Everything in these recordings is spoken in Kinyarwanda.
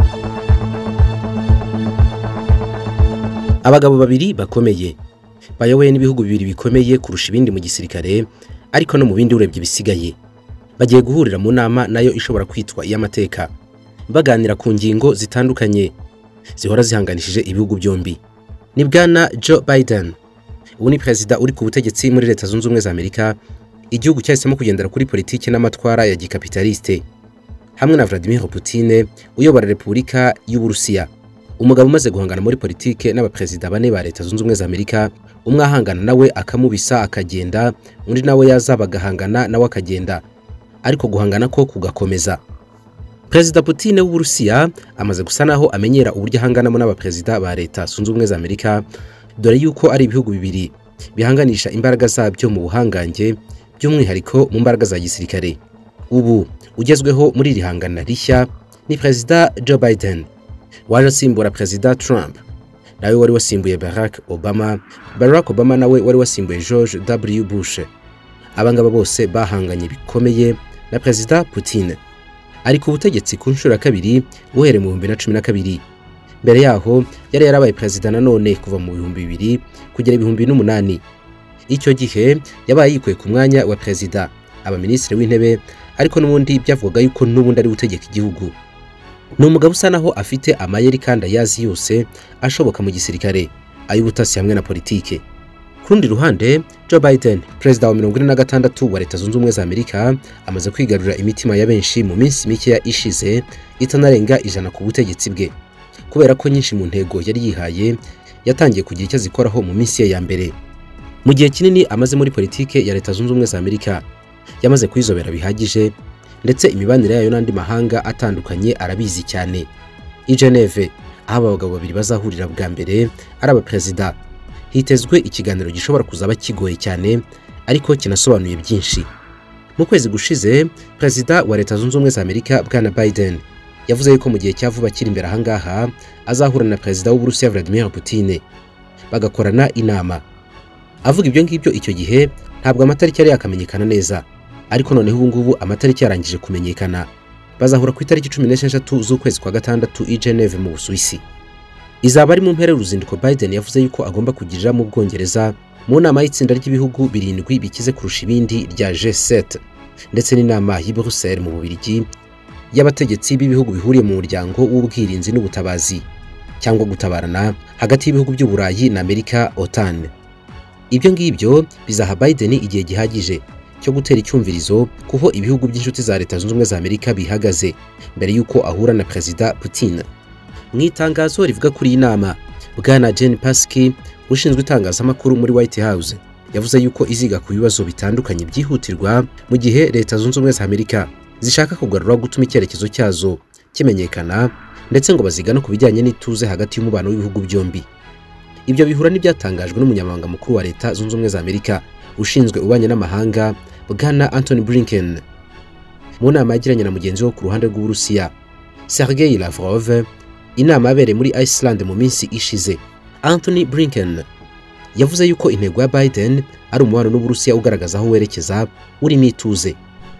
Abagabo babiri bakomeye bayoboye n'ibihugu bibiri bikomeye kurusha ibindi mu gisirikare ariko no mu bindi urebye bisigaye bagiye guhurira mu nama nayo ishobora kwitwa iy'amateka baganira ku ngingo zitandukanye zihora zihanganishije ibihugu byombi. Ni bwana Joe Biden, ubu ni perezida uri ku butegetsi muri Leta Zunze Ubumwe za Amerika, igihugu cyahisemo kugendera kuri politiki n'amatwara ya gikapitaliste, hamwe na Vladimir Putin uyobora Repubulika y'Uburusiya, umugabo umaze guhangana muri politike n'abaperezida bane ba Leta Zunze Ubumwe za Amerika, umwe ahangana nawe akamubisa akagenda, undi nawe yaza bagahangana nawe akagenda, ariko guhangana ko kugakomeza. Perezida Putin w'Uburusiya amaze gusa naho amenyera uburyo ahanganamo n'abaperezida ba Leta Zunze Ubumwe za Amerika, dore yuko ari ibihugu bibiri bihanganisha imbaraga zabyo mu buhangange, by'umwihariko mu mbaraga za gisirikare. Ubu ugezweho muri iri hangana rishya ni Perezida Joe Biden waje asimbura Perezida Trump, nawe wari wasimbuye Barack Obama nawe wari wasimbuye George W. Bush. Abangaba bose bahanganye bikomeye na Perezida Putin ari ku butegetsi ku nshuro ya kabiri uhereye mu 2012. Mbere yaho yari yarabaye perezida nanone kuva mu 2000 kugera 2008. Icyo gihe yabaye yikuye ku mwanya wa perezida, abaminisitiri w'intebe, ariko n'ubundi byavugaga yuko n'ubundi ari gutegeka igihugu. Ni umugabo usa naho afite amayeri kandi ayazi yose ashoboka mu gisirikare, ay'ubutasi hamwe na politike. Ku rundi ruhande, Joe Biden, perezida wa 46 wa Leta Zunze Ubumwe za Amerika, amaze kwigarurira imitima ya benshi mu minsi mike ishize itanarenga ijana ku butegetsi bwe, kubera ko nyinshi mu ntego yari yihaye yatangiye kugira icyo zikoraho mu minsi ye ya mbere. Mu gihe kinini amaze muri politike ya Leta Zunze Ubumwe za Amerika, yamaze kwizobera bihagije, ndetse imibanire yayo n'andi mahanga atandukanye arabizi cyane. I Geneve, aho abagabo babiri bazahurira bwa mbere ari abaperezida, hitezwe ikiganiro gishobora kuzaba kigoye cyane ariko kinasobanuye byinshi. Mu kwezi gushize, perezida wa Leta Zunze Ubumwe za Amerika bwana Biden yavuze yuko mu gihe cyavuba kiri imbere ahangaha azahura na perezida w'Uburusiya Vladimir Putin bagakorana inama. Avuga ibyo ngibyo icyo gihe ntabwo amatariki yari yakamenyekana neza, ariko noneho ubu ngubu amatariki yarangije kumenyekana. Bazahura ku itariki 16 z'ukwezi kwa gatandatu i Geneve mu Busuwisi. Izaba ari mu mpera y'uruzinduko Biden yavuze yuko agomba kugirira mu Bwongereza mu nama y'itsinda ry'ibihugu birindwi bikize kurusha ibindi rya G7, ndetse n'inama y'i Bruxelles mu Bubiligi y'abategetsi b'ibihugu bihuriye mu muryango w'ubwirinzi n'ubutabazi cyangwa gutabarana hagati y'ibihugu by'Uburayi na Amerika OTAN. Ibyo ngibyo bizaha Biden igihe gihagije cyo gutera icyumvirizo kuho ibihugu by'inshuti za Leta Zunze Ubumwe za Amerika bihagaze mbere yuko ahura na Perezida Putin. Mu itangazo rivuga kuri iyi nama, bwana Jen Psaki ushinzwe itangazamakuru muri White House yavuze yuko iziga ku bibazo bitandukanye byihutirwa mu gihe Leta Zunze Ubumwe za Amerika zishaka kugarura gutuma icyerekezo cyazo kimenyekana, ndetse ngo baziga no kubijyanye n'ituze hagati y'umubano w'ibihugu byombi. Ibyo bihura n'ibyatangajwe n'umunyamabanga mukuru wa Leta Zunze Ubumwe za Amerika ushinzwe ubanye n'amahanga bwana Anthony Blinken mu nama yagiranye na mugenzi we ku ruhande rw'Uburusiya Sergei Lavrov, inama yabereye muri Iceland mu minsi ishize. Anthony Blinken yavuze yuko intego ya Biden ari umubano n'Uburusiya ugaragaza aho werekeza urimo ituze.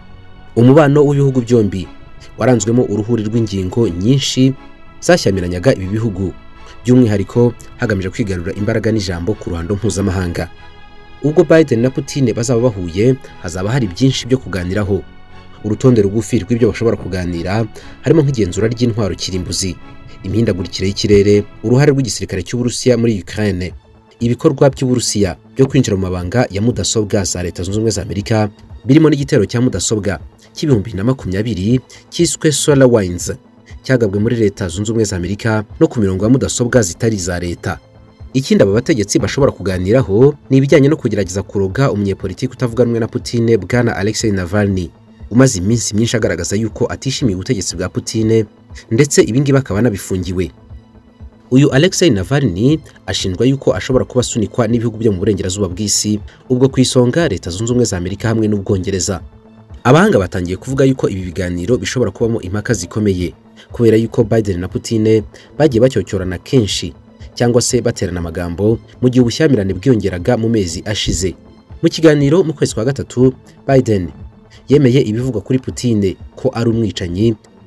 Umubano w'ibihugu byombi waranzwemo uruhuri rw'ingingo nyinshi zashyamiranaga ibi bihugu, by'umwihariko hagamije kwigarurira imbaraga n'ijambo ku ruhando mpuzamahanga. Ubwo Biden na Putin bazaba bahuye, hazaba hari byinshi byo kuganiraho. Urutonde rugufi rw'ibyo bashobora kuganira harimo nk'igenzura ry'intwaro kirimbuzi, imihindagurikire y'ikirere, uruhare rw'igisirikare cy'Uburusiya muri Ukraine, ibikorwa by'Uburusiya byo kwinjira mu mabanga ya mudasobwa za Leta Zunze Ubumwe za Amerika, birimo n'igitero cya mudasobwa cy'2020 cyiswe SolarWinds cyagabwe muri Leta Zunze Ubumwe za Amerika no ku mirongo ya mudasobwa zitari za leta. Ikindi aba bategetsi bashobora kuganiraho ni ibijyanye no kugerageza kuroga umunyepolitiki utavuganwe na Putin bwana Alexei Navalny, umaze iminsi myinshi agaragaza yuko atishimiye ubutegetsi bwa Putin, ndetse ibingi bakaba nabifungiwe. Uyu Alexei Navalny ashinjwa yuko ashobora kuba asunikwa n'ibihugu byo mu burengerazuba bw'isi, ubwo ku isonga Leta Zunze Ubumwe za Amerika hamwe n'Ubwongereza. Abahanga batangiye kuvuga yuko ibi biganiro bishobora kubamo impaka zikomeye, kubera yuko Biden na Putin bagiye bacyocyorana kenshi cyangwa se baterana amagambo mu gihe ubushyamirane bwiyongeraga mu mezi ashize. Mu kiganiro mu kwezi kwa gatatu, Biden yemeye ibivugwa kuri Putin ko ari umwicanyi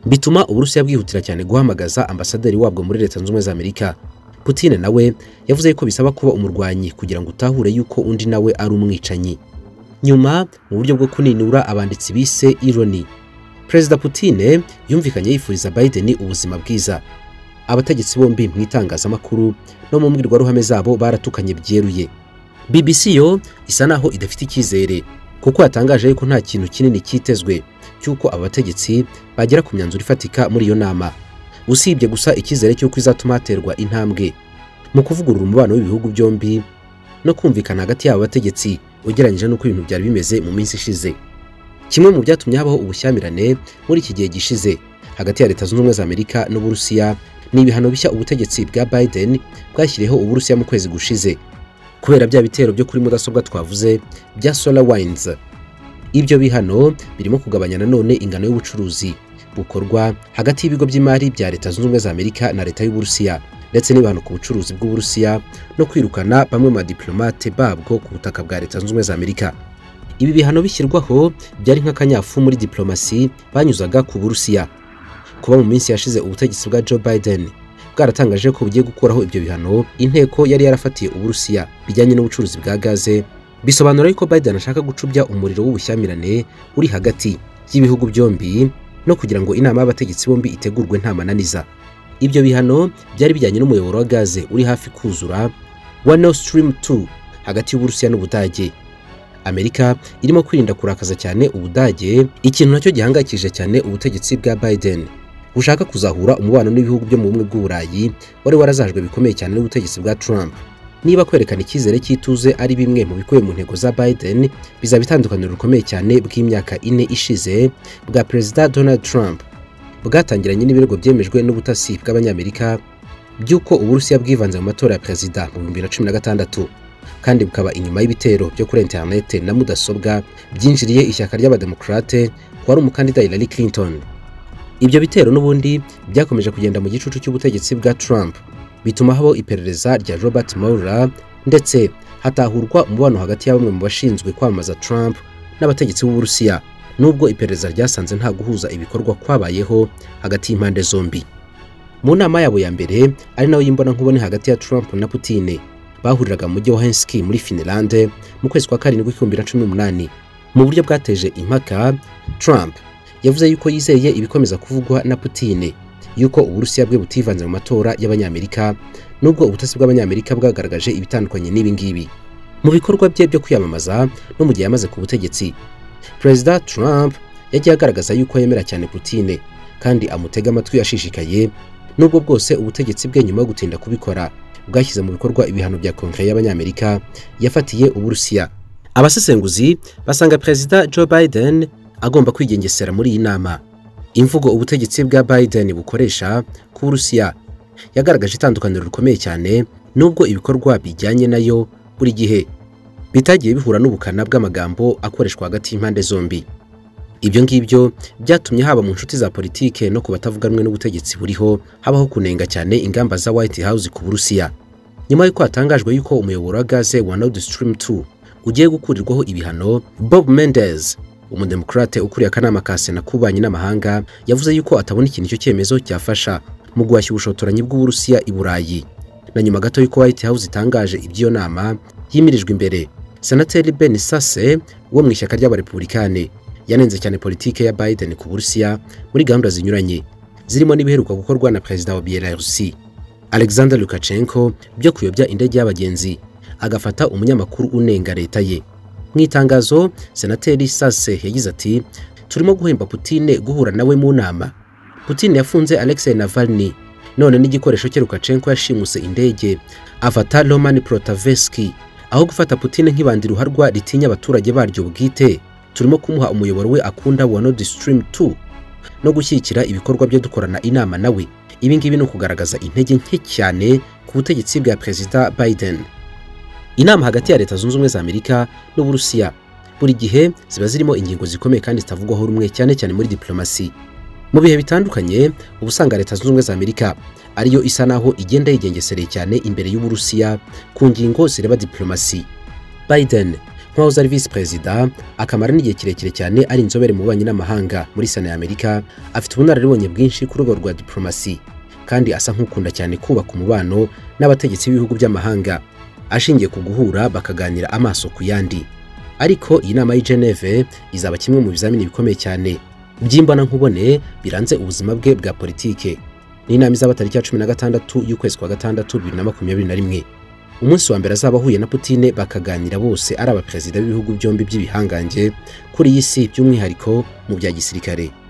bituma Uburusiya bwihutira cyane guhamagaza ambasaderi wabwo muri Leta Zunze Ubumwe za Amerika. Putin nawe yavuze ko bisaba kuba umurwanyi kugira ngo utahure yuko undi nawe ari umwicanyi. Nyuma mu buryo bwo kuninura abanditsi bise irony, Perezida Putin yumvikanye yifuriza Biden ubuzima bwiza. Abategetsi bombi mu itangazamakuru no mu mbwirwaruhame zabo baratukanye byeruye. BBC yo isa naho idafite icyizere kuko yatangaje ko nta kintu kinini cyitezwe cyuko abategetsi bagera ku myanzuro ifatika muri iyo nama, usibye gusa icyizere cyuko izatuma haterwa intambwe mu kuvugurura umubano w'ibihugu byombi no kumvikana hagati y'aba bategetsi ugereranyije n'uko ibintu byari bimeze mu minsi ishize. Kimwe mu byatumye habaho ubushyamirane muri iki gihe gishize hagati ya Leta Zunze Ubumwe za Amerika n'Uburusiya ni ibihano bishya ubutegetsi bwa Biden bwashyiriyeho Uburusiya mu kwezi gushize kubera bya bitero byo kuri mudasobwa twavuze bya SolarWinds. Ibyo bihano birimo kugabanya nanone ingano y'ubucuruzi bukorwa hagati y'ibigo by'imari bya Leta Zunze Ubumwe za Amerika na Leta y'Uburusiya, ndetse n'ibihano ku bucuruzi bw'Uburusiya no kwirukana bamwe mu badiplomate babwo ku butaka bwa Leta Zunze Ubumwe za Amerika. Ibi bihano bishyirwaho byari nk'akanyafu muri diplomasi banyuzaga ku Burusiya. Kuba mu minsi yashize ubutegetsi bwa Joe Biden bwaratangaje ko bugiye gukuraho ibyo bihano inteko yari yarafatiye Uburusiya bijyanye n'ubucuruzi bwa gaze, bisobanura yuko Biden ashaka gucubya umuriro w'ubushyamirane uri hagati y'ibihugu byombi no kugira ngo inama y'abategetsi bombi itegurwe nta mananiza. Ibyo bihano byari bijyanye n'umuyoboro wa gaze uri hafi kuzura wa Nord Stream 2 hagati y'Uburusiya n'Ubudage. Amerika irimo kwirinda kurakaza cyane Ubudage, ikintu nacyo gihangayikije cyane ubutegetsi bwa Biden bushaka kuzahura umubano n'ibihugu byo mu bumwe bw'Uburayi wari warazajwe bikomeye cyane n'ubutegetsi bwa Trump. Niba kwerekana icyizere cy'ituze ari bimwe mu bikubiye mu ntego za Biden, bizaba itandukaniro rukomeye cyane bw'imyaka 4 ishize bwa Perezida Donald Trump bwatangiranye n'ibirego byemejwe n'ubutasi bw'Abanyamerika by'uko Uburusiya bwivanze mu matora ya perezida mu 2016, kandi bukaba inyuma y'ibitero byo kuri internet na mudasobwa byinjiriye ishyaka ry'Abademokrate kwari umukandida Hillary Clinton. Ibyo bitero n'ubundi byakomeje kugenda mu gicucu cy'ubutegetsi bwa Trump, bituma habaho iperereza rya Robert Mueller, ndetse hatahurwa umubano hagati ya bamwe mu bashinzwe kwamamaza Trump n'abategetsi b'Uburusiya, nubwo iperereza ryasanze nta guhuza ibikorwa kwabayeho hagati y'impande zombi. Mu nama yabo ya mbere ari nayo yimbona nkubone hagati ya Trump na Putin, bahuriraga mu mujyi wa Helsinki muri Finland mu kwezi kwa karindwi 2018. Mu buryo bwateje impaka, Trump yavuze yuko yizeye ibikomeza kuvugwa na Putin yuko Uburusiya bwe butivanze mu matora y'Abanyamerika, nubwo ubutasi bw'Abanyamerika bwagaragaje ibitandukanye n'ibi ngibi. Mu bikorwa bye byo kwiyamamaza no mu gihe yamaze ku butegetsi, Perezida Trump yagiye agaragaza yuko yemera cyane Putin kandi amutega amatwi ashishikaye, nubwo bwose ubutegetsi bwe nyuma yo gutinda kubikora bwashyize mu bikorwa ibihano bya Kongere y'Abanyamerika yafatiye Uburusiya. Abasesenguzi basanga Perezida Joe Biden agomba kwigengesera muri iyi nama. Imvugo ubutegetsi bwa Biden bukoresha ku Burusiya yagaragaje itandukaniro rikomeye cyane, nubwo ibikorwa bijyanye nayo buri gihe bitagiye bihura n'ubukana bw'amagambo akoreshwa hagati y'impande zombi. Ibyo ngibyo byatumye haba mu nshuti za politike no ku batavuganwe n'ubutegetsi buriho habaho kunenga cyane ingamba za White House ku Burusiya. Nyuma y'uko hatangajwe yuko umuyoboro wa gaze wa Nord Stream 2 ugiye gukurirwaho ibihano, Bob Menendez, umudemokrate ukuriye akanama ka Sena k'ububanyi n'amahanga, yavuze yuko atabona ikintu cyo cyemezo cyafasha mu guhashya ubushotoranyi bw'Uburusiya i Burayi. Na nyuma gato yuko White House itangaje ibyo nama yimirijwe imbere, Senateri Ben Sasse wo mu ishyaka ry'Abarepublikane yanenze cyane politike ya Biden ku Burusiya muri gahunda zinyuranye, zirimo n'ibiheruka gukorwa na Perezida wa Belarusi Alexander Lukashenko byo kuyobya indege y'abagenzi agafata umunyamakuru unenga leta ye. Mu itangazo, Senateri Sasse yagize ati, turimo guhemba Putin guhura nawe mu nama. Putin yafunze Alexei Navalny, none n'igikoresho cye Lukashenko yashimuse indege afata Roman Protavsky. Aho gufata Putin nk'ibandi ruharwa ritinya abaturage baryo bwite, turimo kumuha umuyoboro we akunda wa Nord Stream 2 no gushyikira ibikorwa byo dukorana inama nawe. Ibi ngibi no kugaragaza intege nke cyane ku butegetsi bwa Perezida Biden. Inama hagati ya Leta Zunze Ubumwe za Amerika n'Uburusiya buri gihe ziba zirimo ingingo zikomeye kandi zitavugwaho rumwe, cyane cyane muri diplomasi. Mu bihe bitandukanye ubusanga Leta Zunze Ubumwe za Amerika ariyo isa naho igenda yigengesereye cyane imbere y'Uburusiya ku ngingo zireba diplomasi. Biden nk'aho ari vice perezida akamara n'igihe kirekire cyane ari inzobere mu bubanyi n'amahanga muri Sena ya Amerika, afite ubunararibonye bwinshi ku rwego rwa diplomasi kandi asa nk'ukunda cyane kubaka umubano n'abategetsi b'ibihugu by'amahanga ashingiye ku guhura bakaganira amaso ku yandi. Ariko iyi nama y'i Geneve izaba kimwe mu bizamini bikomeye cyane by'imbona nkubone biranze ubuzima bwe bwa politike. Ni inama izaba tariki ya 16 y'ukwezi kwa gatandatu 2021. Umunsi wa mbere azaba ahuye na Putin bakaganira bose ari abaperezida b'ibihugu byombi by'ibihangange kuri iyi si by'umwihariko mu bya gisirikare.